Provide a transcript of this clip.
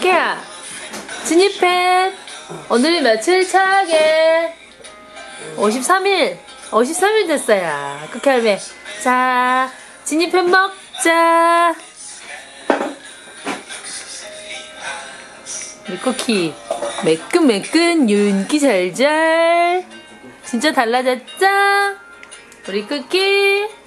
쿠키야, 진입해. 오늘이 며칠 차게? 53일. 53일 됐어요. 쿠키 할매. 자, 진입해 먹자. 우리 쿠키. 매끈매끈 윤기 잘잘. 진짜 달라졌죠? 우리 쿠키.